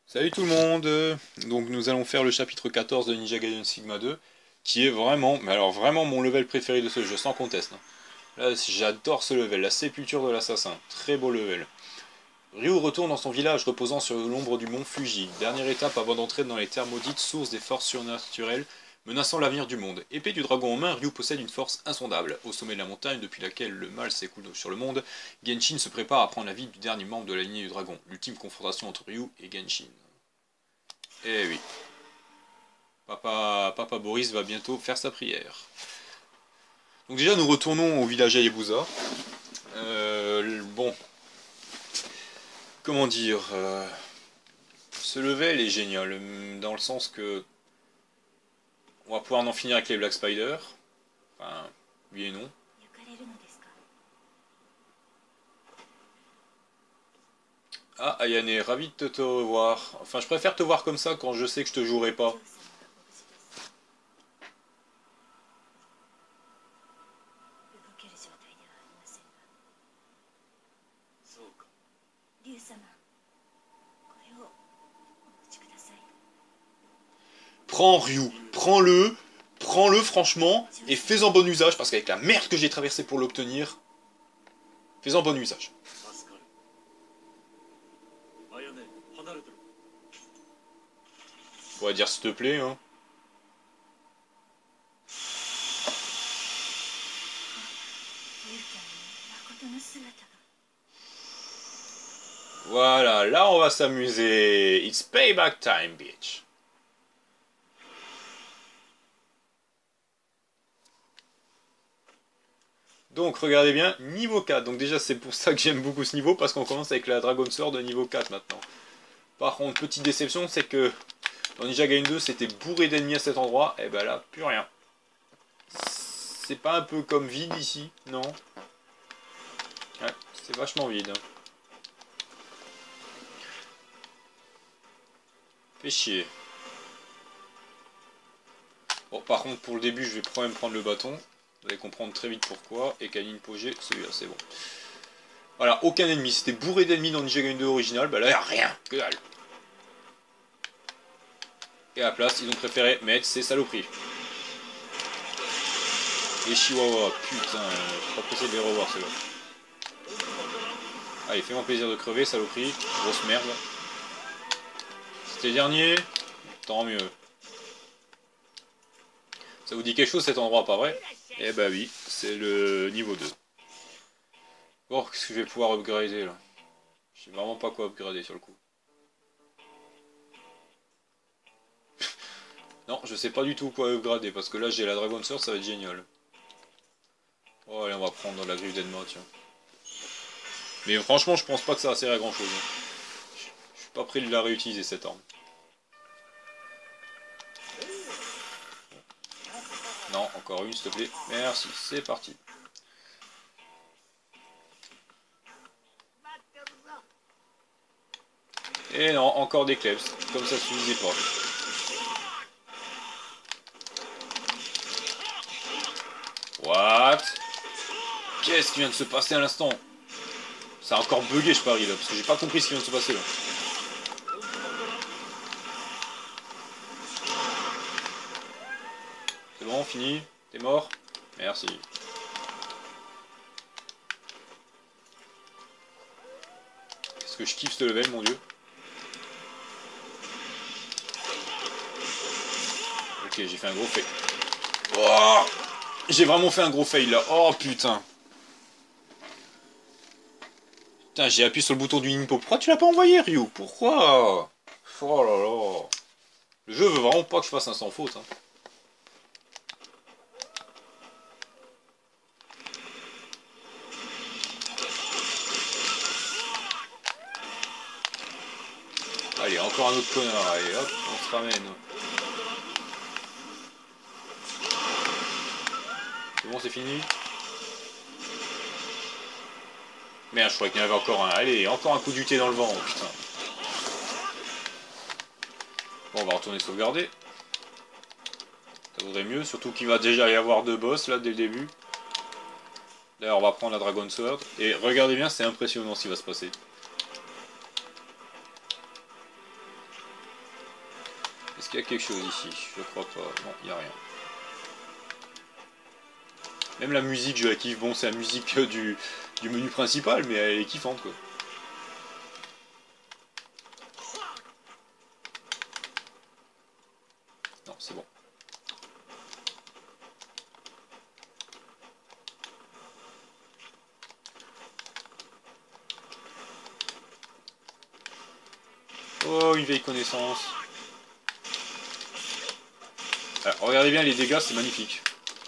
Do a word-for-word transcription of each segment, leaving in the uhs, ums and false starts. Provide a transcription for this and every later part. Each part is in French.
Salut tout le monde. Donc nous allons faire le chapitre quatorze de Ninja Gaiden Sigma deux, qui est vraiment, mais alors vraiment mon level préféré de ce jeu, sans conteste. Là, j'adore ce level, la sépulture de l'assassin, très beau level. Ryu retourne dans son village reposant sur l'ombre du mont Fuji, dernière étape avant d'entrer dans les terres maudites, source des forces surnaturelles menaçant l'avenir du monde. Épée du dragon en main, Ryu possède une force insondable. Au sommet de la montagne, depuis laquelle le mal s'écoule sur le monde, Genshin se prépare à prendre la vie du dernier membre de la lignée du dragon, l'ultime confrontation entre Ryu et Genshin. Eh oui, Papa, Papa Boris va bientôt faire sa prière. Donc déjà, nous retournons au village Hayabusa. Euh, bon, comment dire, euh, ce level est génial, dans le sens que on va pouvoir en finir avec les Black Spider. Enfin, oui et non. Ah, Ayane, ravi de te revoir. Enfin, je préfère te voir comme ça quand je sais que je te jouerai pas. Prends Ryu, prends-le, prends-le franchement, et fais-en bon usage, parce qu'avec la merde que j'ai traversée pour l'obtenir, fais-en bon usage. On va dire s'il te plaît, hein. Voilà, là on va s'amuser. It's payback time, bitch. Donc regardez bien, niveau quatre. Donc déjà c'est pour ça que j'aime beaucoup ce niveau, parce qu'on commence avec la Dragon Sword de niveau quatre maintenant. Par contre, petite déception, c'est que dans Ninja Gaiden deux c'était bourré d'ennemis à cet endroit, et ben là, plus rien. C'est pas un peu comme vide ici, non? Ouais, c'est vachement vide. Fait chier. Bon, par contre, pour le début, je vais quand même prendre le bâton. Vous allez comprendre très vite pourquoi. Et Kanin Pogé, celui-là, c'est bon. Voilà, aucun ennemi. C'était bourré d'ennemis dans Ninja Gaiden deux original. Bah là, il n'y a rien. Que dalle. Et à la place, ils ont préféré mettre ces saloperies. Les chihuahuas. Putain, je suis pas pressé de les revoir, ceux-là. Allez, fais-moi plaisir de crever, saloperie. Grosse merde. C'était le dernier. Tant mieux. Ça vous dit quelque chose cet endroit, pas vrai? Eh bah oui, c'est le niveau deux. Bon, qu'est-ce que je vais pouvoir upgrader là? Je sais vraiment pas quoi upgrader sur le coup. Non, je sais pas du tout quoi upgrader, parce que là j'ai la Dragon Sword, ça va être génial. Oh allez, on va prendre la griffe d'Enma, tiens. Mais franchement, je pense pas que ça va servir à grand chose. Je suis pas prêt de la réutiliser cette arme. Non, encore une s'il te plaît. Merci, c'est parti. Et non, encore des klebs, comme ça suffisait pas. What? Qu'est-ce qui vient de se passer à l'instant? Ça a encore bugué, je parie là, parce que j'ai pas compris ce qui vient de se passer là. C'est bon, fini? T'es mort? Merci. Qu'est-ce que je kiffe ce level, mon dieu. Ok, j'ai fait un gros fail. Oh, j'ai vraiment fait un gros fail là. Oh putain. Putain, j'ai appuyé sur le bouton du Ninpo. Pourquoi tu l'as pas envoyé, Ryu? Pourquoi? Oh là là. Le jeu veut vraiment pas que je fasse un sans faute. Hein. Allez, encore un autre connard. Allez, hop, on se ramène. C'est bon, c'est fini? Merde, je croyais qu'il y en avait encore un. Allez, encore un coup du thé dans le vent, putain. Bon, on va retourner sauvegarder. Ça vaudrait mieux, surtout qu'il va déjà y avoir deux boss là dès le début. D'ailleurs, on va prendre la Dragon Sword. Et regardez bien, c'est impressionnant ce qui va se passer. Est-ce qu'il y a quelque chose ici? Je crois pas. Non, il n'y a rien. Même la musique, je la kiffe. Bon, c'est la musique du, du menu principal, mais elle est kiffante, quoi. Non, c'est bon. Oh, une vieille connaissance. Alors, regardez bien les dégâts, c'est magnifique.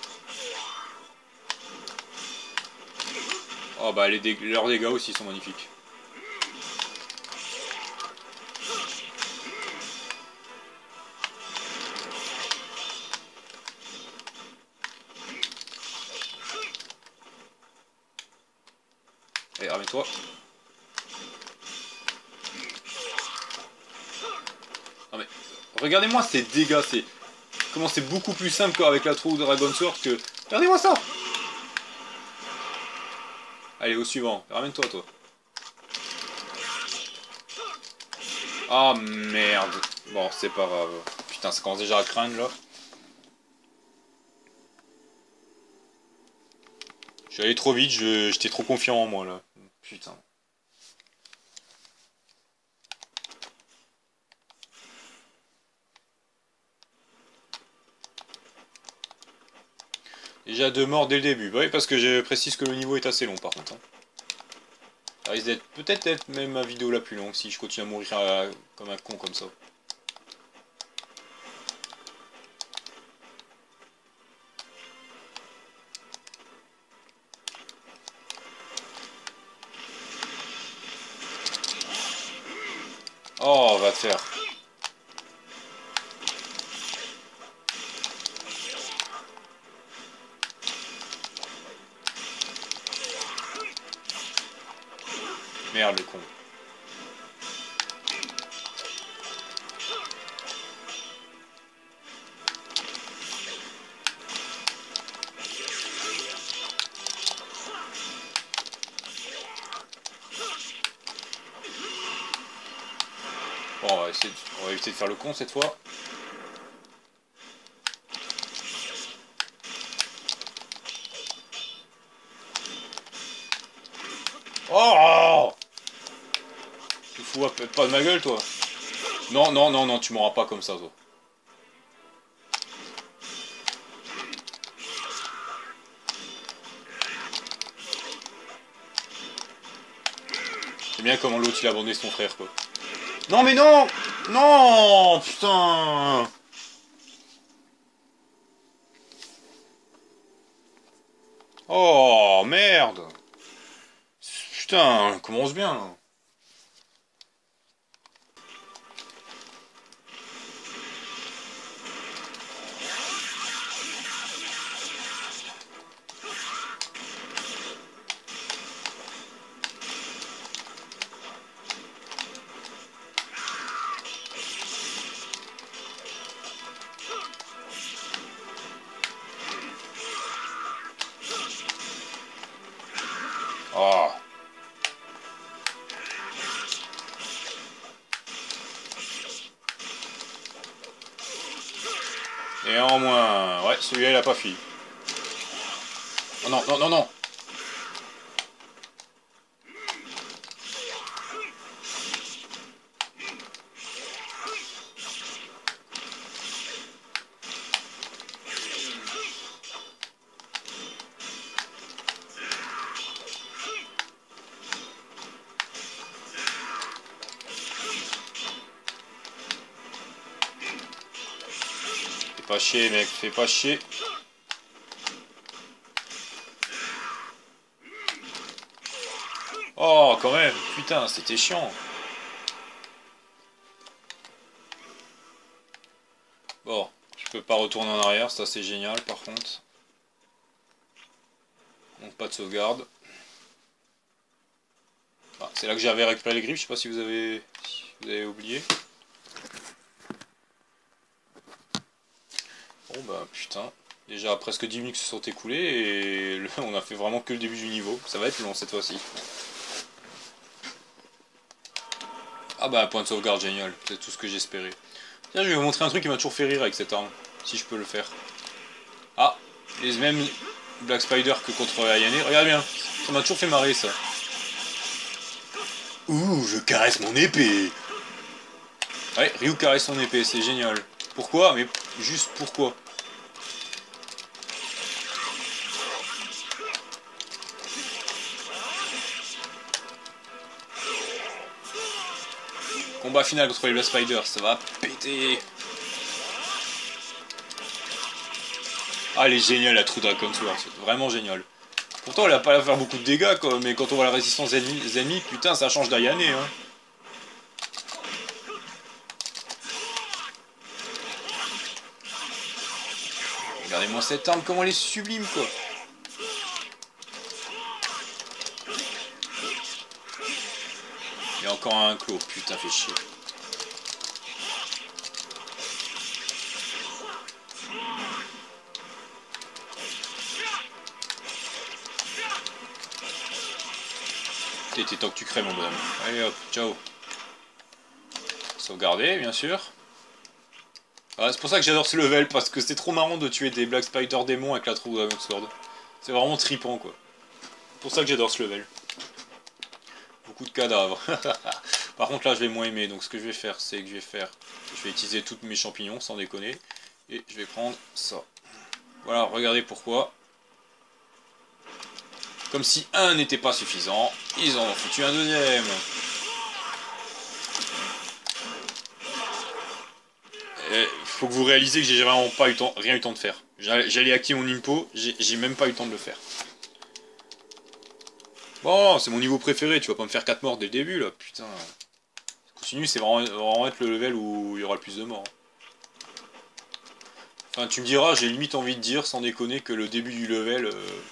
Oh bah les dég leurs dégâts aussi sont magnifiques. Allez, ramène-toi. Non mais, regardez-moi ces dégâts, c'est... Comment c'est beaucoup plus simple qu'avec la True Dragon Sword que... Regardez-moi ça! Allez, au suivant. Ramène-toi, toi. Ah, merde. Bon, c'est pas grave. Putain, ça commence déjà à craindre, là. Je suis allé trop vite, j'étais trop confiant en moi, là. Putain. Déjà deux morts dès le début. Bah oui, parce que je précise que le niveau est assez long, par contre. Hein. Ça risque d'être peut-être être même ma vidéo la plus longue si je continue à mourir à... comme un con comme ça. Oh, va te faire. Merde, le con. Bon, on va, essayer de... on va éviter de faire le con cette fois. Oh! Tu fous pas de ma gueule, toi. Non, non, non, non, tu m'auras pas comme ça, toi. C'est bien comment l'autre il a abandonné son frère, quoi. Non, mais non! Non! Putain! Oh, merde! Putain, on commence bien, là. Oh. Et en moins... Ouais, celui-là, il a pas fui. Oh non, non, non, non. Fais pas chier, mec, fais pas chier. Oh, quand même, putain, c'était chiant. Bon, je peux pas retourner en arrière, ça c'est génial par contre. Donc pas de sauvegarde. Ah, c'est là que j'avais récupéré les griffes, je sais pas si vous avez, si vous avez oublié. Bon bah putain, déjà presque dix minutes se sont écoulées et le, on a fait vraiment que le début du niveau. Ça va être long cette fois-ci. Ah bah point de sauvegarde génial, c'est tout ce que j'espérais. Tiens, je vais vous montrer un truc qui m'a toujours fait rire avec cette arme. Si je peux le faire. Ah, les mêmes Black Spider que contre Ayane. Regarde bien, ça m'a toujours fait marrer ça. Ouh, je caresse mon épée. Ouais, Ryu caresse son épée, c'est génial. Pourquoi? Mais juste pourquoi? Combat final contre les Black Spider, ça va péter. Ah, elle est géniale la True Dragon Sword, c'est vraiment génial. Pourtant, elle a pas à faire beaucoup de dégâts, quoi, mais quand on voit la résistance des ennemis, ennemis putain, ça change d'Ayane, hein. Regardez-moi cette arme, comment elle est sublime, quoi. Il y a encore un clos, putain, fait chier. T'es temps que tu crèves, mon bonhomme. Allez hop, ciao. Sauvegarder, bien sûr. Ah, c'est pour ça que j'adore ce level, parce que c'est trop marrant de tuer des Black Spider démons avec la True Dragon Sword. C'est vraiment trippant, quoi. C'est pour ça que j'adore ce level. Beaucoup de cadavres. Par contre, là, je vais moins aimer. Donc, ce que je vais faire, c'est que je vais faire... Je vais utiliser tous mes champignons, sans déconner. Et je vais prendre ça. Voilà, regardez pourquoi. Comme si un n'était pas suffisant, ils en ont foutu un deuxième. Il faut que vous réalisez que j'ai vraiment pas eu temps, rien eu le temps de faire. J'allais activer mon impo, j'ai même pas eu le temps de le faire. Bon, c'est mon niveau préféré, tu vas pas me faire quatre morts dès le début là, putain. Continue, c'est vraiment, vraiment être le level où il y aura le plus de morts. Enfin, tu me diras, j'ai limite envie de dire, sans déconner, que le début du level euh,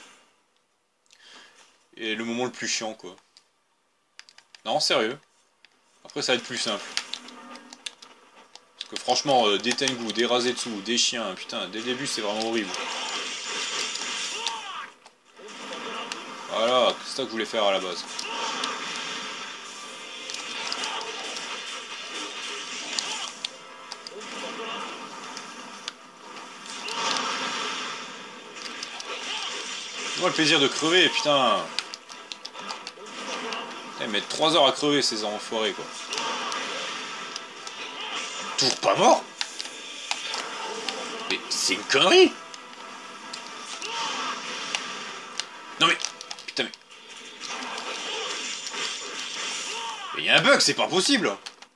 est le moment le plus chiant, quoi. Non, sérieux. Après, ça va être plus simple. Parce que franchement, euh, des Tengu, des Razetsu, des chiens, putain, dès le début, c'est vraiment horrible. Voilà, c'est ça que je voulais faire à la base. Moi le plaisir de crever, putain. Putain, ils mettent trois heures à crever ces enfoirés, quoi. Toujours pas mort? Mais c'est une connerie. Non mais... Putain mais... Mais y'a un bug, c'est pas possible.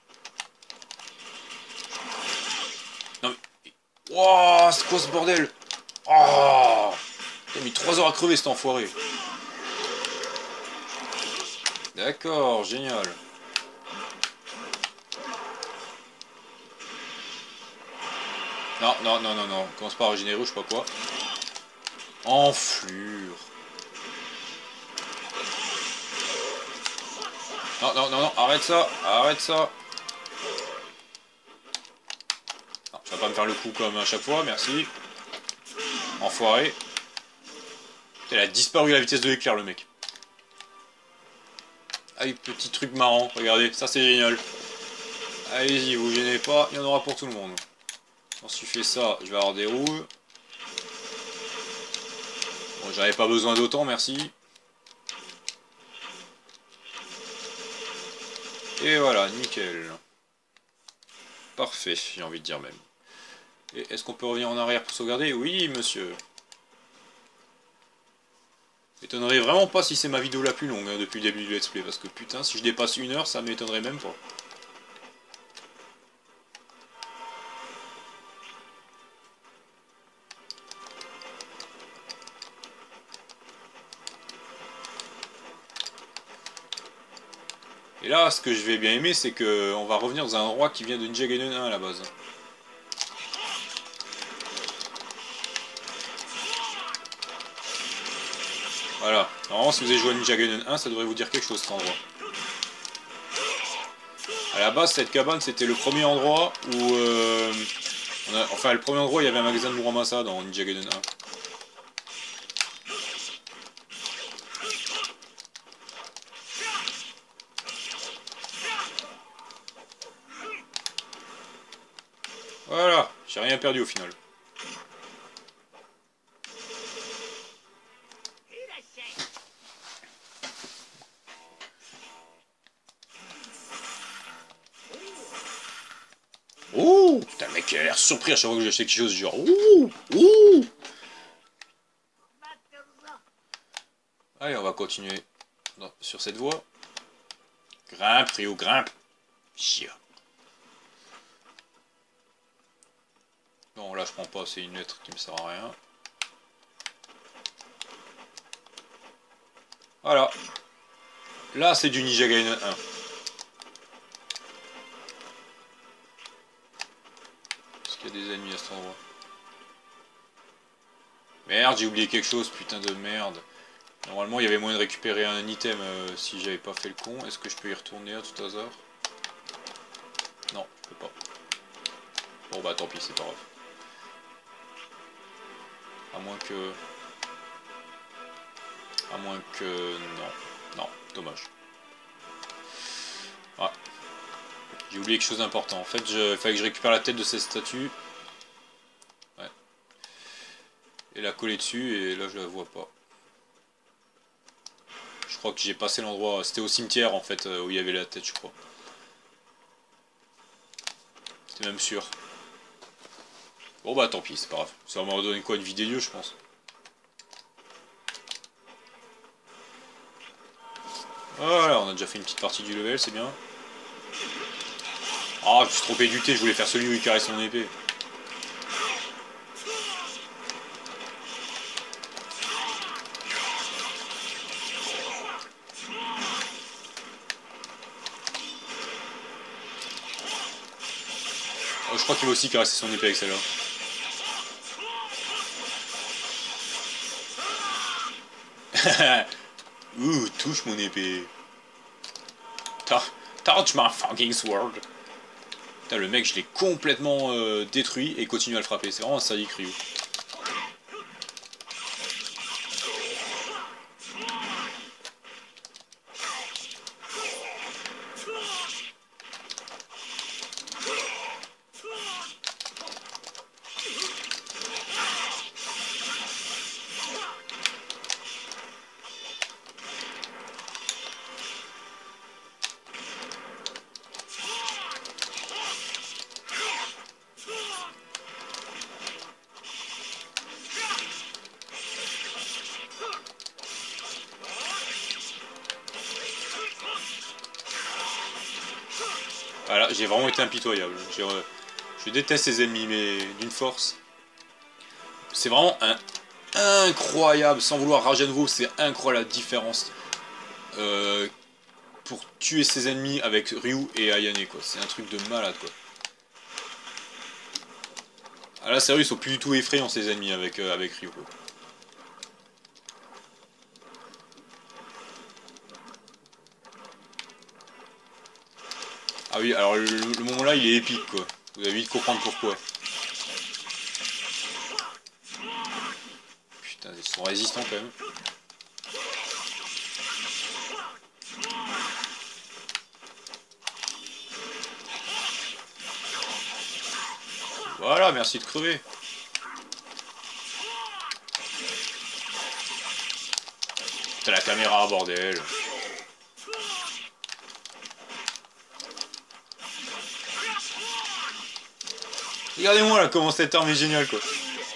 Non mais... Wouah, c'est quoi ce bordel? Oh, il a mis trois heures à crever cet enfoiré. D'accord, génial. Non, non, non, non, non. Commence pas à régénérer, je sais pas quoi. Enflure. Non, non, non, non, arrête ça, arrête ça. Non, ça va pas me faire le coup comme à chaque fois, merci. Enfoiré. Il a disparu à la vitesse de l'éclair, le mec. Ah, petit truc marrant, regardez, ça c'est génial. Allez-y, vous gênez pas, il y en aura pour tout le monde. Quand je fais ça, je vais avoir des roues. Bon, j'avais pas besoin d'autant, merci. Et voilà, nickel. Parfait, j'ai envie de dire même. Et est-ce qu'on peut revenir en arrière pour sauvegarder? Oui, monsieur. M'étonnerait vraiment pas si c'est ma vidéo la plus longue hein, depuis le début du let's play, parce que putain, si je dépasse une heure, ça m'étonnerait même pas. Et là, ce que je vais bien aimer, c'est que on va revenir dans un endroit qui vient de Ninja Gaiden un à la base. Voilà. Normalement, si vous avez joué à Ninja Gaiden un, ça devrait vous dire quelque chose cet endroit. À la base, cette cabane, c'était le premier endroit où... Euh, on a, enfin, le premier endroit où il y avait un magasin de Muramasa dans Ninja Gaiden un. J'ai rien perdu au final. Ouh, putain, le mec il a l'air surpris à chaque fois que j'achète quelque chose, genre ouh, ouh. Allez, on va continuer sur cette voie. Grimpe, Ryu, grimpe. Chia. Non, là je prends pas, c'est une lettre qui me sert à rien. Voilà. Là c'est du Ninja Gaiden un. Est-ce qu'il y a des ennemis à cet endroit? Merde, j'ai oublié quelque chose, putain de merde. Normalement il y avait moyen de récupérer un item euh, si j'avais pas fait le con. Est-ce que je peux y retourner à tout hasard? Non, je peux pas. Bon bah tant pis, c'est pas grave. À moins que... À moins que... Non. Non, dommage. Ouais. J'ai oublié quelque chose d'important. En fait, il fallait que je récupère la tête de cette statue. Ouais. Et la coller dessus, et là je la vois pas. Je crois que j'ai passé l'endroit... C'était au cimetière en fait, où il y avait la tête, je crois. C'était même sûr. Bon bah tant pis, c'est pas grave. Ça va m'en donner quoi, une vie des dieux, je pense. Voilà, on a déjà fait une petite partie du level, c'est bien. Ah, je me suis trompé du thé, je voulais faire celui où il caresse son épée. Oh, je crois qu'il va aussi caresser son épée avec celle-là. Ouh, touche mon épée. Touch my fucking sword. Putain, le mec, je l'ai complètement euh, détruit et continue à le frapper. C'est vraiment un sadique Ryu. Voilà, j'ai vraiment été impitoyable. Je, je déteste ces ennemis, mais d'une force. C'est vraiment un incroyable, sans vouloir rager à nouveau, c'est incroyable la différence euh, pour tuer ses ennemis avec Ryu et Ayane, quoi. C'est un truc de malade, quoi. Ah là, sérieux, ils sont plus du tout effrayants, ces ennemis, avec, euh, avec Ryu, quoi. Ah oui, alors le, le moment là, il est épique, quoi. Vous avez vite comprendre pourquoi. Putain, ils sont résistants, quand même. Voilà, merci de crever. T'as la caméra, bordel. Regardez-moi là comment cette arme est géniale, quoi.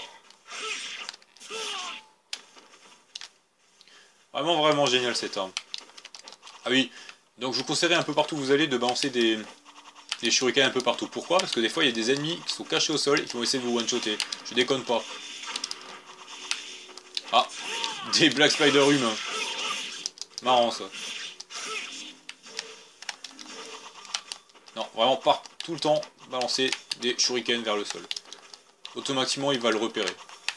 Vraiment vraiment génial cette arme. Ah oui, donc je vous conseillerais un peu partout où vous allez de balancer des, des shurikens un peu partout. Pourquoi? Parce que des fois il y a des ennemis qui sont cachés au sol et qui vont essayer de vous one-shotter. Je déconne pas. Ah, des Black Spider humains. Marrant ça. Non, vraiment pas tout le temps balancer des shurikens vers le sol. Automatiquement il va le repérer.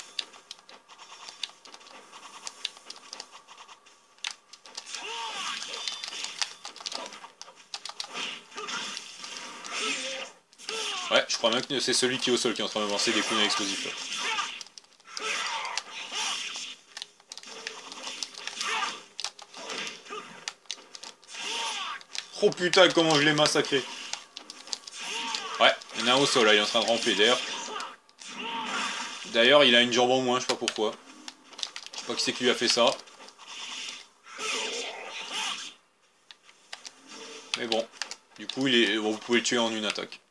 Ouais, je crois même que c'est celui qui est au sol qui est en train de lancer des coups explosifs là. Oh putain, comment je l'ai massacré. Ouais, il y en a un au sol là, il est en train de ramper d'air. D'ailleurs, il a une jambe en moins, je sais pas pourquoi. Je sais pas qui c'est qui lui a fait ça. Mais bon, du coup, il est... bon, vous pouvez le tuer en une attaque.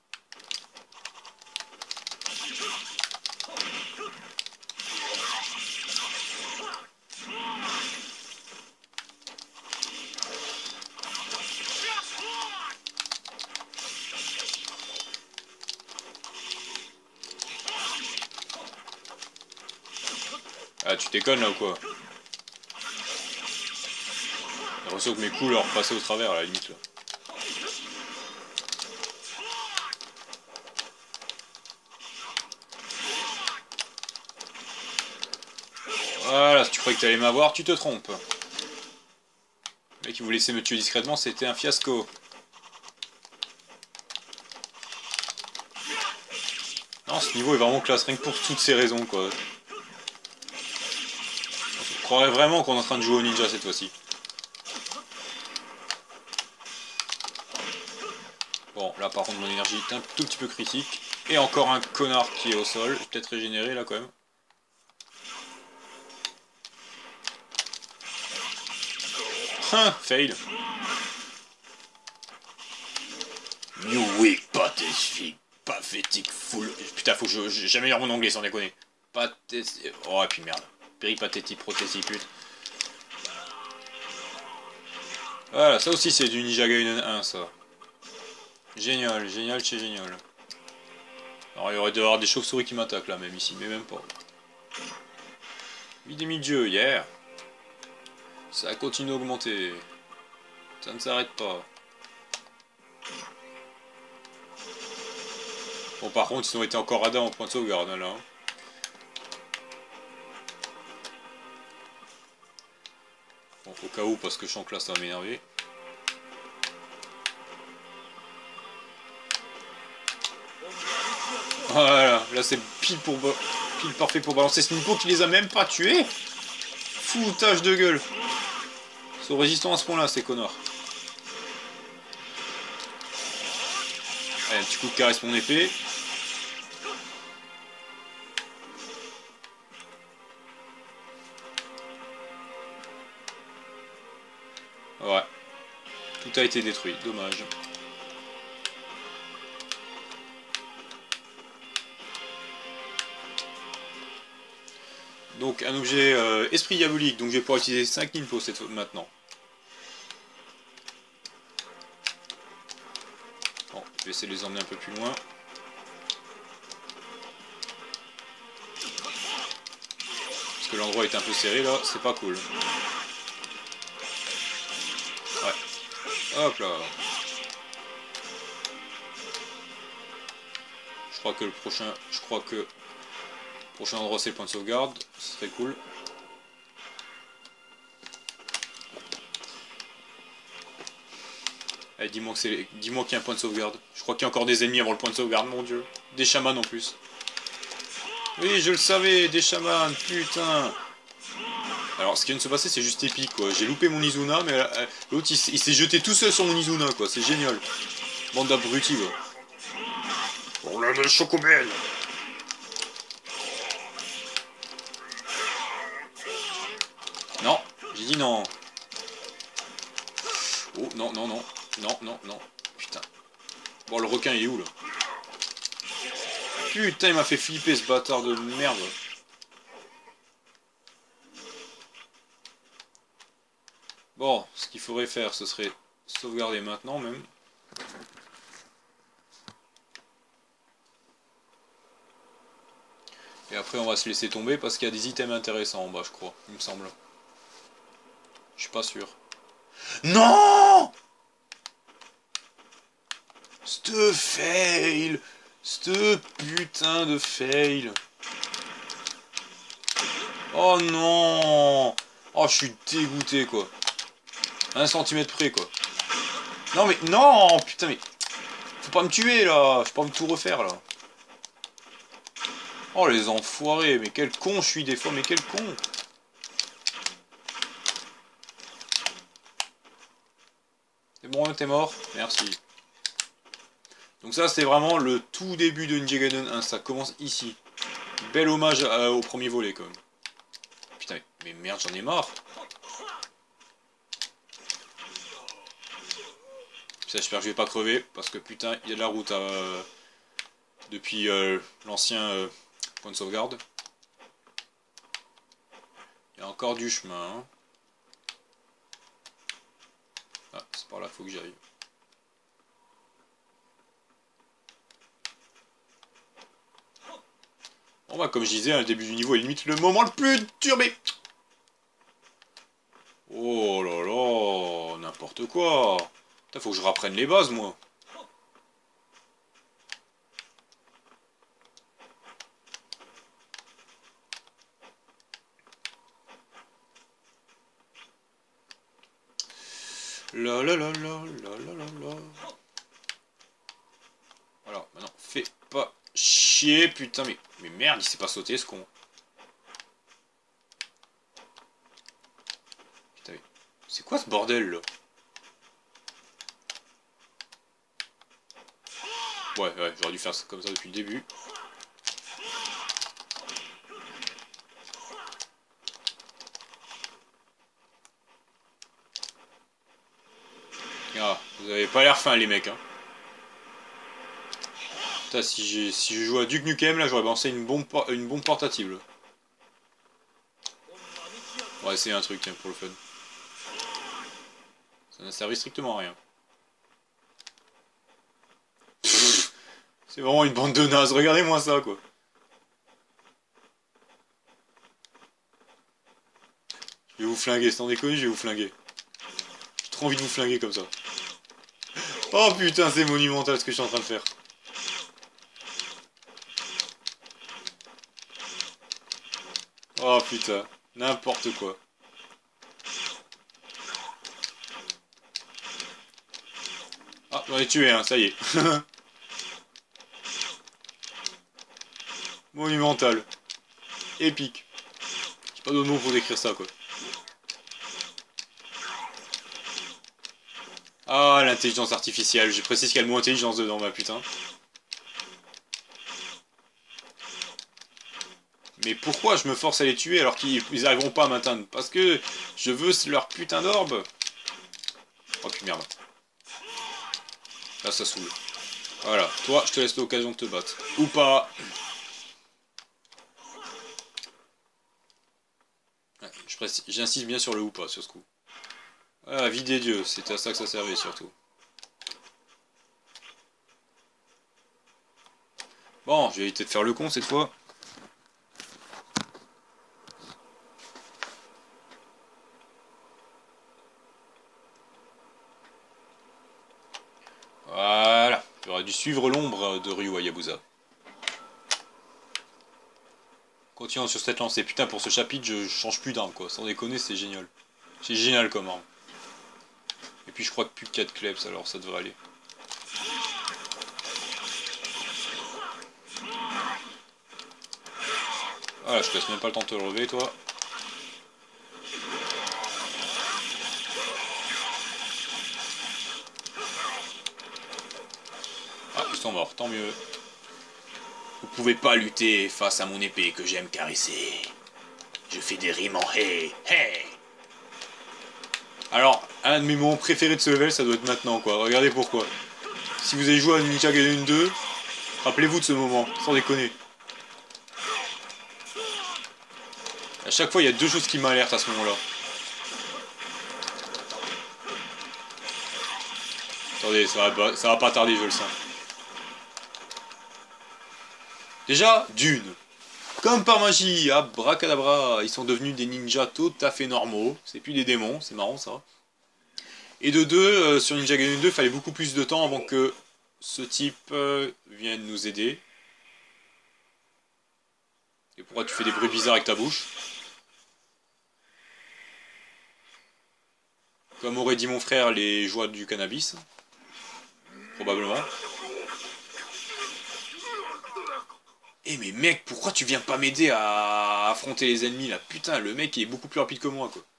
Ah, tu déconnes là ou quoi? J'ai l'impression que mes coups leur passaient au travers à la limite là. Voilà, si tu croyais que t'allais m'avoir, tu te trompes. Le mec qui voulait laisser me tuer discrètement, c'était un fiasco. Non, ce niveau est vraiment classe, rien que pour toutes ces raisons quoi. Je croirais vraiment qu'on est en train de jouer au ninja cette fois-ci. Bon, là par contre mon énergie est un tout petit peu critique. Et encore un connard qui est au sol. Peut-être régénéré là quand même. Hein, fail. You weak, pathétique, pathétique, full. Putain, faut que je, j'améliore mon anglais sans déconner. Pathétique. Oh, et puis merde. Péripathétique, prothétique. Voilà, ça aussi c'est du Ninja Gaiden un, ça. Génial, génial, c'est génial. Alors il y aurait dû y avoir des chauves-souris qui m'attaquent là, même ici, mais même pas. huit demi de jeu, hier. Ça continue d'augmenter. Ça ne s'arrête pas. Bon, par contre, ils ont été encore radins en point de sauvegarde là. Bon, au cas où, parce que je sens que là ça va m'énerver. Voilà, là c'est pile pour pile parfait pour balancer ce Nico qui les a même pas tués. Foutage de gueule. Ils sont résistants à ce point là ces connards. Allez, un petit coup de caresse mon épée. Ouais. Tout a été détruit, dommage. Donc un objet euh, esprit diabolique, donc je vais pouvoir utiliser cinq ninpos cette fois maintenant. Bon, je vais essayer de les emmener un peu plus loin. Parce que l'endroit est un peu serré là, c'est pas cool. Ouais. Hop là. Je crois que le prochain. Je crois que. Le prochain endroit c'est le point de sauvegarde. Ce serait cool. Allez, dis-moi que c'est. Dis-moi qu'il y a un point de sauvegarde. Je crois qu'il y a encore des ennemis avant le point de sauvegarde, mon dieu. Des chamans en plus. Oui, je le savais, des chamans, putain. Alors, ce qui vient de se passer, c'est juste épique, quoi. J'ai loupé mon Izuna, mais euh, l'autre, il, il s'est jeté tout seul sur mon Izuna, quoi. C'est génial. Bande d'abrutis, quoi. On a le chocobel. Non, j'ai dit non. Oh, non, non, non. Non, non, non. Putain. Bon, le requin, il est où, là? Putain, il m'a fait flipper, ce bâtard de merde. Bon, ce qu'il faudrait faire, ce serait sauvegarder maintenant, même. Et après, on va se laisser tomber, parce qu'il y a des items intéressants en bas, je crois, il me semble. Je suis pas sûr. Non! C'te fail! C'te putain de fail! Oh non! Oh, je suis dégoûté, quoi. Un centimètre près, quoi. Non, mais... Non! Putain, mais... Faut pas me tuer, là! Je peux pas me tout refaire, là. Oh, les enfoirés! Mais quel con je suis, des fois, mais quel con! C'est bon, t'es mort? Merci. Donc ça, c'est vraiment le tout début de Ninja Gaiden un. Ça commence ici. Bel hommage à, au premier volet quand même. Putain, mais merde, j'en ai marre. Ça, j'espère que je vais pas crever, parce que putain, il y a de la route à, depuis euh, l'ancien euh, point de sauvegarde. Il y a encore du chemin. Hein. Ah, c'est par là, faut que j'y aille. Bon bah, comme je disais, hein, le début du niveau est limite le moment le plus dur, mais... Oh là là, n'importe quoi. Putain, faut que je rapprenne les bases, moi. La la la la la la la la. Voilà, maintenant, fais pas chier, putain, mais, mais merde, il s'est pas sauté ce con. Putain, mais c'est quoi ce bordel là? Ouais, ouais, j'aurais dû faire ça comme ça depuis le début. Ah, vous avez pas l'air fin les mecs, hein. Putain, si, si je joue à Duke Nukem, là, j'aurais balancé une bombe, une bombe portative. Là. On va essayer un truc, tiens, pour le fun. Ça n'a servi strictement à rien. C'est vraiment une bande de nazes, regardez-moi ça, quoi. Je vais vous flinguer, sans déconner, je vais vous flinguer. J'ai trop envie de vous flinguer comme ça. Oh putain, c'est monumental ce que je suis en train de faire. Oh putain, n'importe quoi. Ah, j'en ai tué un, ça y est. Monumental. Épique. J'ai pas d'autre mot pour décrire ça, quoi. Ah, l'intelligence artificielle. Je précise qu'il y a le mot intelligence dedans, ma putain. Mais pourquoi je me force à les tuer alors qu'ils n'arriveront pas à m'atteindre? Parce que je veux leur putain d'orbe. Oh putain, merde. Là, ça saoule. Voilà, toi, je te laisse l'occasion de te battre. Ou pas. J'insiste bien sur le ou pas, sur ce coup. Ah, vie des dieux, c'était à ça que ça servait, surtout. Bon, je vais éviter de faire le con, cette fois. Voilà, j'aurais dû suivre l'ombre de Ryu Hayabusa. Continuons sur cette lancée. Putain, pour ce chapitre, je change plus d'arme, quoi. Sans déconner, c'est génial. C'est génial comme arme. Et puis je crois que plus de quatre kleps, alors ça devrait aller. Voilà, je te laisse même pas le temps de te relever, toi. Ah, ils sont morts, tant mieux. Vous pouvez pas lutter face à mon épée que j'aime caresser. Je fais des rimes en hey, hey. Alors, un de mes moments préférés de ce level, ça doit être maintenant, quoi. Regardez pourquoi. Si vous avez joué à Ninja Gaiden deux, rappelez-vous de ce moment, sans déconner. À chaque fois, il y a deux choses qui m'alertent à ce moment-là. Attendez, ça va, ça va pas tarder, je le sens. Déjà, d'une. Comme par magie, abracadabra, ils sont devenus des ninjas tout à fait normaux. C'est plus des démons, c'est marrant ça. Et de deux, euh, sur Ninja Gaiden deux, il fallait beaucoup plus de temps avant que ce type euh, vienne nous aider. Et pourquoi tu fais des bruits bizarres avec ta bouche? Comme aurait dit mon frère, les joies du cannabis. Probablement. Eh mais mec, pourquoi tu viens pas m'aider à affronter les ennemis là? Putain, le mec est beaucoup plus rapide que moi, quoi.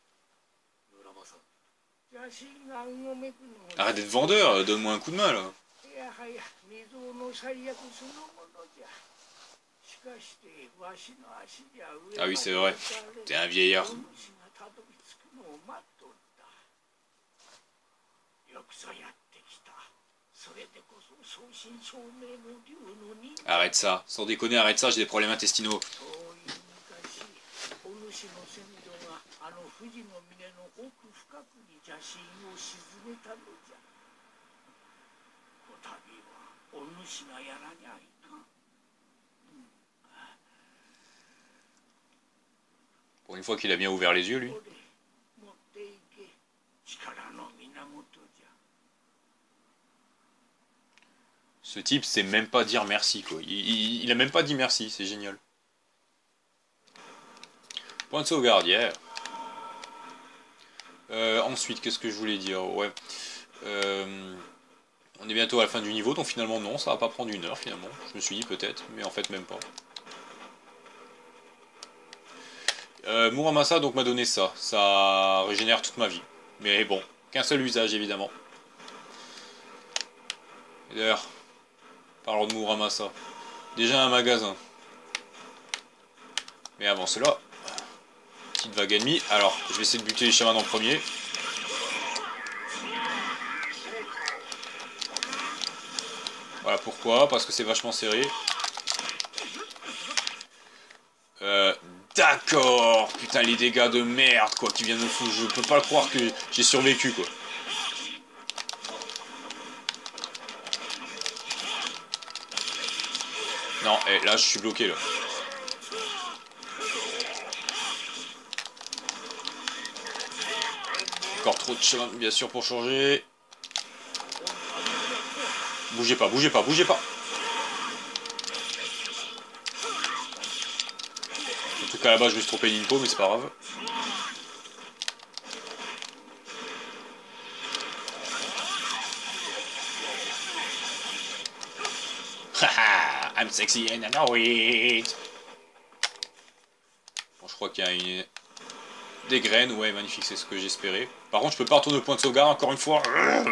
Arrête d'être vendeur, donne-moi un coup de main, là. Ah oui, c'est vrai. T'es un vieillard. Arrête ça. Sans déconner, arrête ça, j'ai des problèmes intestinaux. Pour une fois qu'il a bien ouvert les yeux, lui. Ce type sait même pas dire merci, quoi. Il, il, il a même pas dit merci, c'est génial. Point de sauvegarde, hier. Euh, ensuite, qu'est-ce que je voulais dire? Ouais. Euh, on est bientôt à la fin du niveau, donc finalement non, ça va pas prendre une heure finalement. Je me suis dit peut-être, mais en fait même pas. Euh, Muramasa donc m'a donné ça. Ça régénère toute ma vie. Mais bon, qu'un seul usage évidemment. Et d'ailleurs, parlons de Muramasa. Déjà un magasin. Mais avant cela, petite vague ennemie. Alors, je vais essayer de buter les chamans en premier. Voilà pourquoi, parce que c'est vachement serré. Euh, d'accord. Putain, les dégâts de merde, quoi, qui viennent me foutre. Je peux pas le croire que j'ai survécu, quoi. Non, et là, je suis bloqué, là. Encore trop de chemin, bien sûr, pour changer. Bougez pas, bougez pas, bougez pas. En tout cas, là-bas, je me suis trompé d'info, mais c'est pas grave. Haha, I'm sexy and I know it. Bon, je crois qu'il y a une... des graines, ouais, magnifique, c'est ce que j'espérais. Par contre, je peux pas retourner au point de sauvegarde encore une fois.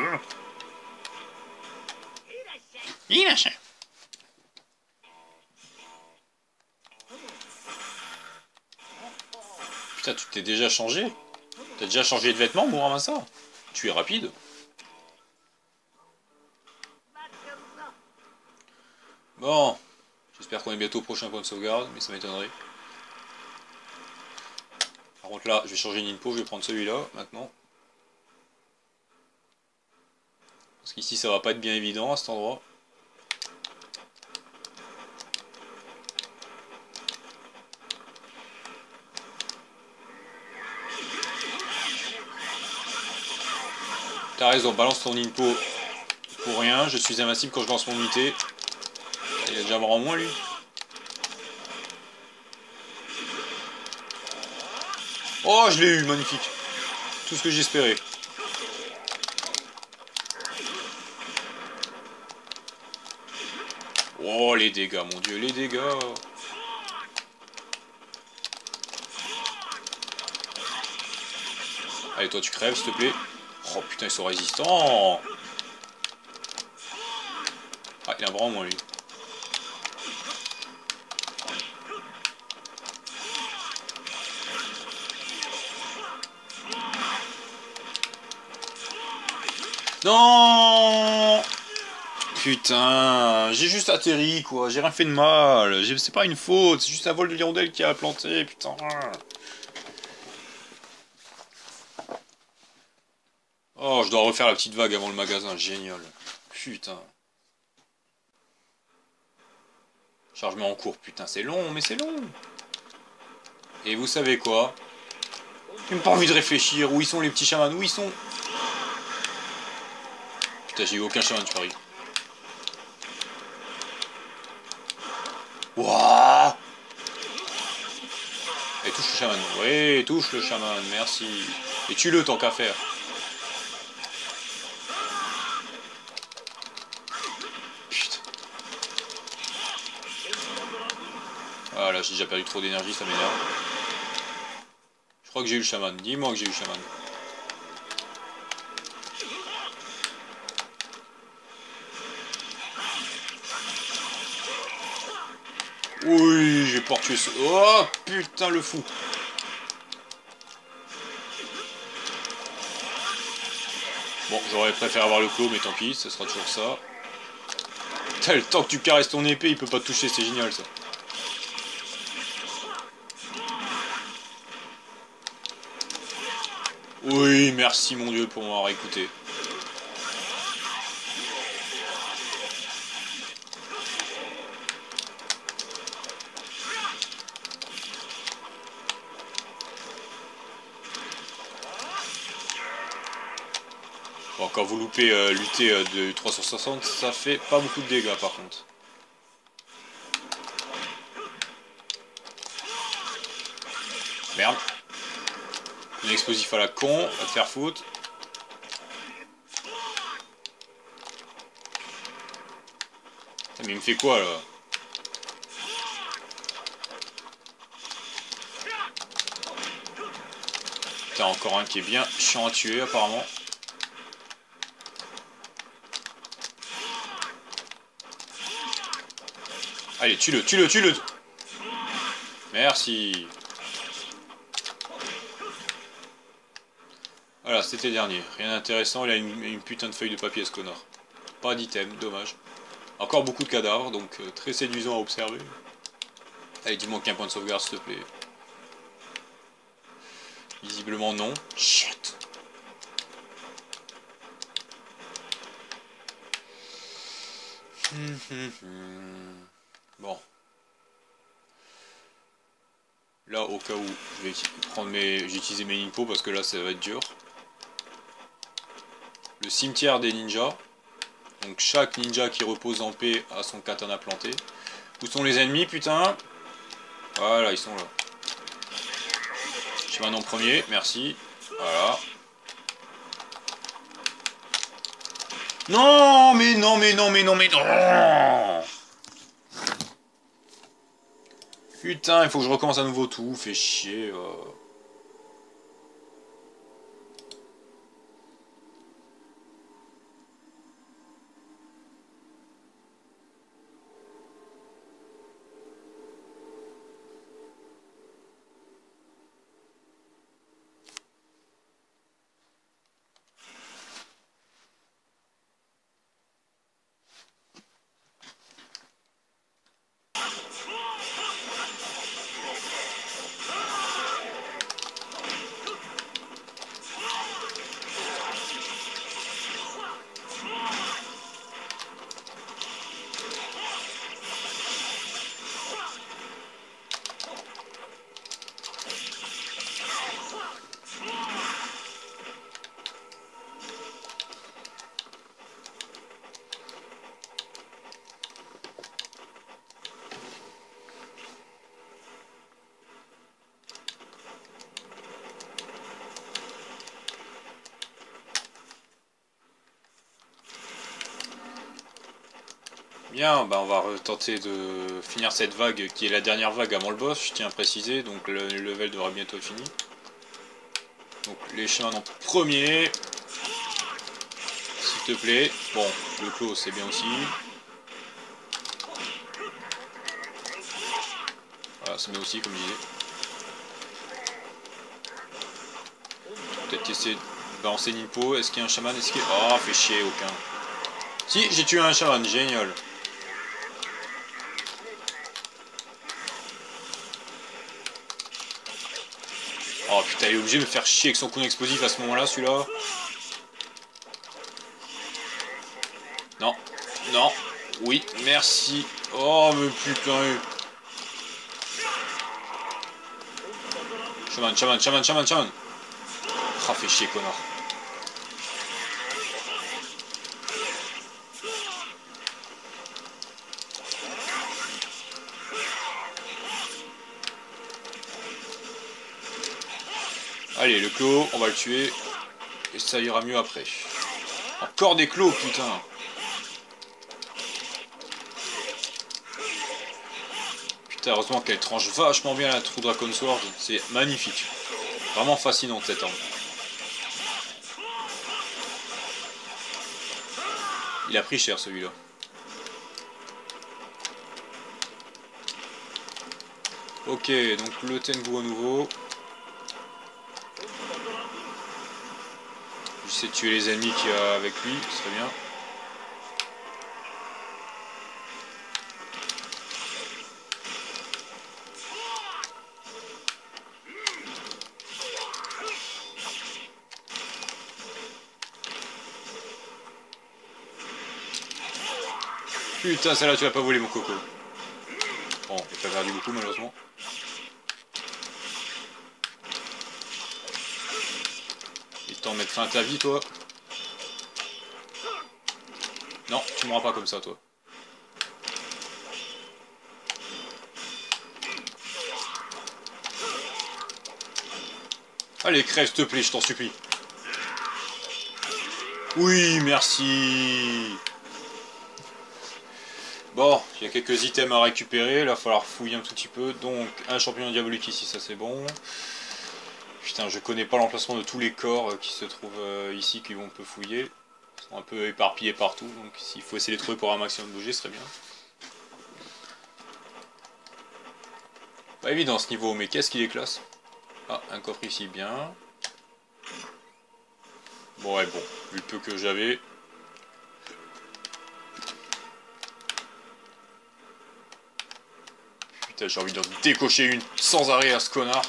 Il a chien. Putain, tu t'es déjà changé? T'as déjà changé de vêtements, Muramasa? Tu es rapide. Bon, j'espère qu'on est bientôt au prochain point de sauvegarde, mais ça m'étonnerait. Par contre là, je vais changer d'info, je vais prendre celui-là, maintenant. Parce qu'ici, ça va pas être bien évident, à cet endroit. T'as raison, balance ton info pour rien, je suis invincible quand je lance mon unité. Il a déjà mort en moins lui. Oh, je l'ai eu, magnifique. Tout ce que j'espérais. Oh, les dégâts, mon dieu, les dégâts. Allez, toi, tu crèves, s'il te plaît. Oh, putain, ils sont résistants. Ah, il a vraiment moins, lui. Non. Putain, j'ai juste atterri, quoi. J'ai rien fait de mal. C'est pas une faute, c'est juste un vol de hirondelle qui a planté, putain. Oh, je dois refaire la petite vague avant le magasin, génial. Putain. Chargement en cours, putain, c'est long, mais c'est long. Et vous savez quoi? J'ai même pas envie de réfléchir. Où ils sont les petits chamans? Où ils sont? Putain, j'ai eu aucun chaman du pari. Wouah! Et touche le chaman. Oui, touche le chaman, merci. Et tue-le tant qu'à faire. Putain. Ah là, j'ai déjà perdu trop d'énergie, ça m'énerve. Je crois que j'ai eu le chaman. Dis-moi que j'ai eu le chaman. Oui, j'ai pas tué ce... Oh, putain, le fou. Bon, j'aurais préféré avoir le clos, mais tant pis, ce sera toujours ça. Putain, le temps que tu caresses ton épée, il peut pas te toucher, c'est génial, ça. Oui, merci, mon Dieu, pour m'avoir écouté. Bon, quand vous loupez euh, lutter euh, de trois cent soixante, ça fait pas beaucoup de dégâts, par contre. Merde. Un explosif à la con, va te faire foutre. Mais il me fait quoi, là? T'as encore un qui est bien chiant à tuer, apparemment. Allez, tue-le, tue-le, tue-le. Merci. Voilà, c'était le dernier. Rien d'intéressant, il a une, une putain de feuille de papier, ce connard. Pas d'item, dommage. Encore beaucoup de cadavres, donc euh, très séduisant à observer. Allez, dis-moi qu'un point de sauvegarde, s'il te plaît. Visiblement non. Shit. Bon. Là, au cas où, je vais prendre mes... j'ai utilisé mes ninpos parce que là, ça va être dur. Le cimetière des ninjas. Donc chaque ninja qui repose en paix a son katana planté. Où sont les ennemis, putain? Voilà, ils sont là. Je vais en premier, merci. Voilà. Non, mais non, mais non, mais non, mais non. Putain, il faut que je recommence à nouveau tout, fait chier. Euh... Bien, bah on va tenter de finir cette vague qui est la dernière vague avant le boss, je tiens à préciser, donc le level devra bientôt être fini. Donc les chemins en premier, s'il te plaît. Bon, le clos c'est bien aussi. Voilà, c'est bien aussi comme je disais. Peut-être essayer de balancer Ninpo, est-ce qu'il y a un chaman? Est-ce qu'il y a... Oh, fait chier, aucun. Si, j'ai tué un chaman, génial. Oh putain, il est obligé de me faire chier avec son coup explosif à ce moment-là, celui-là. Non, non, oui, merci. Oh, mais putain. Chaman, chaman, chaman, chaman, chaman. Ah, fait chier, connard. Allez, le clos, on va le tuer. Et ça ira mieux après. Encore des clos, putain. Putain, heureusement qu'elle tranche vachement bien la True Dragon Sword. C'est magnifique. Vraiment fascinant cette arme. Il a pris cher celui-là. Ok, donc le Tengu à nouveau. J'essaie de tuer les ennemis qu'il y a avec lui, ce serait bien. Putain, celle-là tu vas pas voler mon coco. Bon, j'ai pas perdu beaucoup malheureusement. Il t'en mettre fin à ta vie toi. Non, tu mourras pas comme ça toi. Allez, crève s'il te plaît, je t'en supplie. Oui, merci. Bon, il y a quelques items à récupérer, là il va falloir fouiller un tout petit peu. Donc, un champignon diabolique ici, ça c'est bon. Putain, je connais pas l'emplacement de tous les corps qui se trouvent euh, ici, qu'on peut fouiller. Ils sont un peu éparpillés partout, donc s'il faut essayer de les trouver pour un maximum de bouger, ce serait bien. Pas évident ce niveau, mais qu'est-ce qu'il est classe. Ah, un coffre ici, bien. Bon, ouais, bon, vu le peu que j'avais. Putain, j'ai envie de décocher une sans arrêt à ce connard.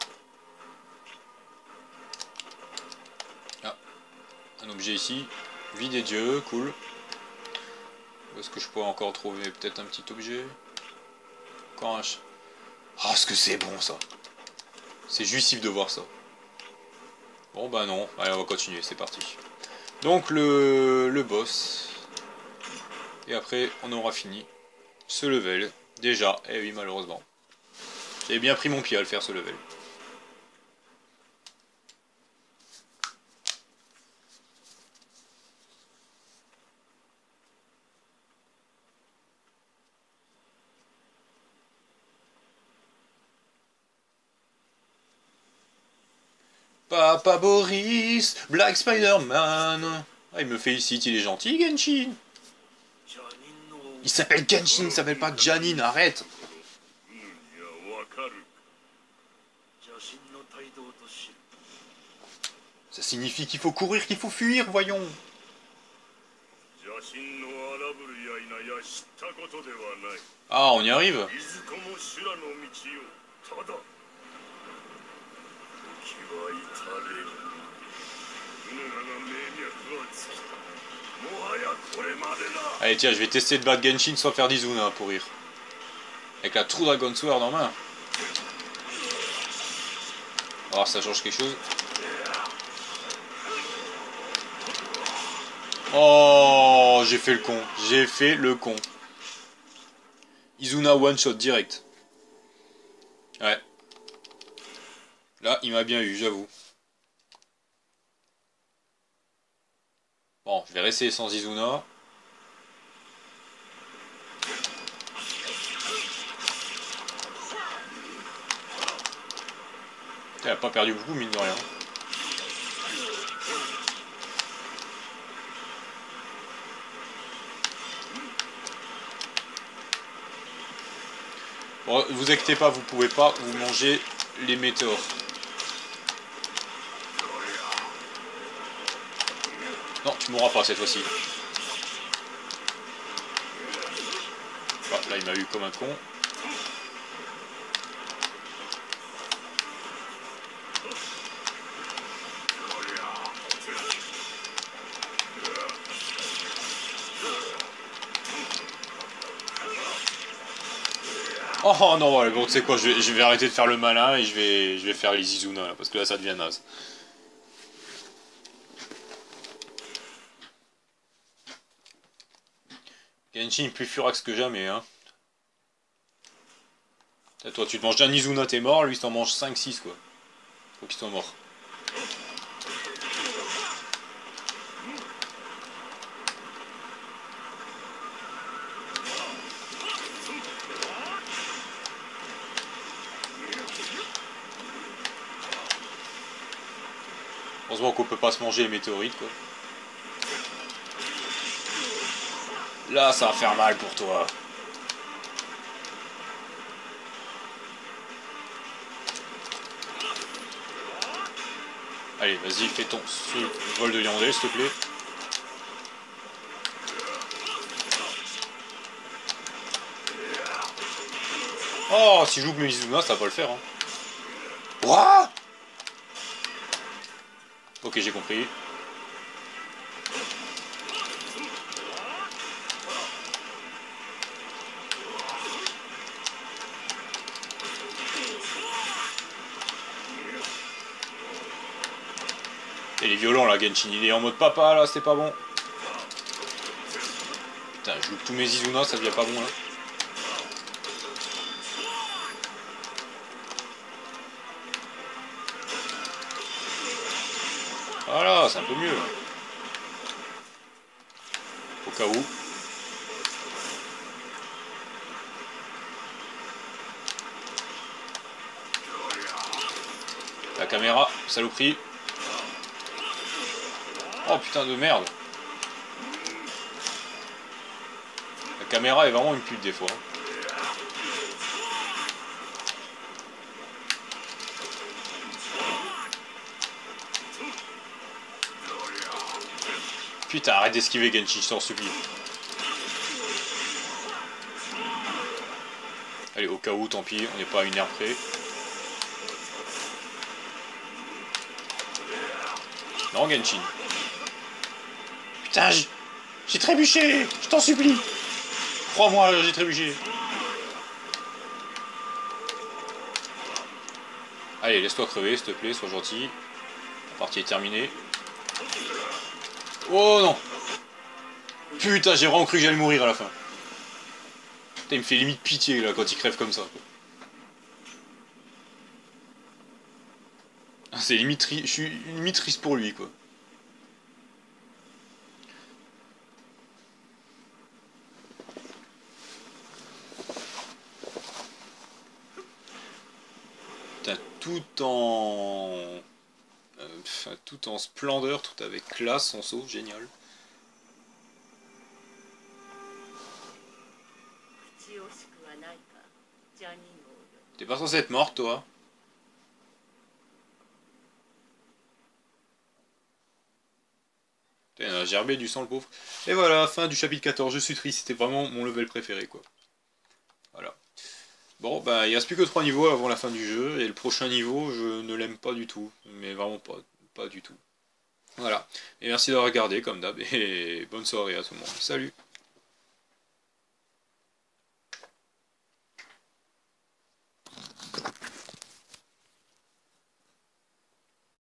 Ah, un objet ici. Vie des dieux, cool. Où est-ce que je pourrais encore trouver peut-être un petit objet? Encore un... Ah, ce que c'est bon ça. C'est jouissif de voir ça. Bon bah non, allez on va continuer, c'est parti. Donc le, le boss. Et après on aura fini ce level. Déjà, eh oui malheureusement. J'avais bien pris mon pied à le faire ce level. Papa Boris, Black Spider-Man. Ah, il me félicite, il est gentil, Genshin. Il s'appelle Genshin, il s'appelle pas Janine, arrête. Ça signifie qu'il faut courir, qu'il faut fuir, voyons. Ah, on y arrive. Allez tiens, je vais tester de battre Genshin sans faire d'Izuna pour rire. Avec la True Dragon Sword en main. On va voir si ça change quelque chose. Oh, j'ai fait le con. J'ai fait le con. Izuna one shot direct. Ouais. Là, il m'a bien eu, j'avoue. Bon, je vais rester sans Izuna. Elle a pas perdu beaucoup, mine de rien. Bon, vous inquiétez pas, vous pouvez pas vous manger les météores. Non, tu mourras pas cette fois-ci. Ah, là, il m'a eu comme un con. Oh non, ouais, bon, tu sais quoi, je vais, je vais arrêter de faire le malin et je vais, je vais faire les Izuna, là, parce que là, ça devient naze. Genshin est plus furax que jamais, hein. Toi, tu te manges d'un Izuna, t'es mort, lui, il t'en mange cinq six, quoi. Faut qu'il soit mort. Heureusement qu'on peut pas se manger les météorites, quoi. Là, ça va faire mal pour toi. Allez, vas-y, fais ton vol de hirondelle, s'il te plaît. Oh, si je loupe mes Mizuna, ça va pas le faire. Hein. What? Ok, j'ai compris. Il est violent là, Genshin. Il est en mode papa là, c'est pas bon. Putain, je loupe tous mes Izuna, ça devient pas bon là. Voilà, c'est un peu mieux. Au cas où. La caméra, saloperie. Oh putain de merde. La caméra est vraiment une pute des fois. Putain, arrête d'esquiver Genshin, je t'en supplie. Allez, au cas où, tant pis, on n'est pas à une heure près. Non, Genshin. Putain, j'ai trébuché, je t'en supplie. Crois-moi, j'ai trébuché. Allez, laisse-toi crever, s'il te plaît, sois gentil. La partie est terminée. Oh non. Putain, j'ai vraiment cru que j'allais mourir à la fin. Putain, il me fait limite pitié là quand il crève comme ça. C'est limite triste, je suis limite triste pour lui quoi. Putain, tout en... Euh, tout en splendeur, tout avec classe, son saut, génial. T'es pas censé être morte, toi? Putain, il a gerbé du sang, le pauvre. Et voilà, fin du chapitre quatorze, je suis triste, c'était vraiment mon level préféré, quoi. Voilà. Bon, bah, il reste plus que trois niveaux avant la fin du jeu, et le prochain niveau, je ne l'aime pas du tout. Mais vraiment pas, pas du tout. Voilà. Et merci d'avoir regardé, comme d'hab, et bonne soirée à tout le monde. Salut!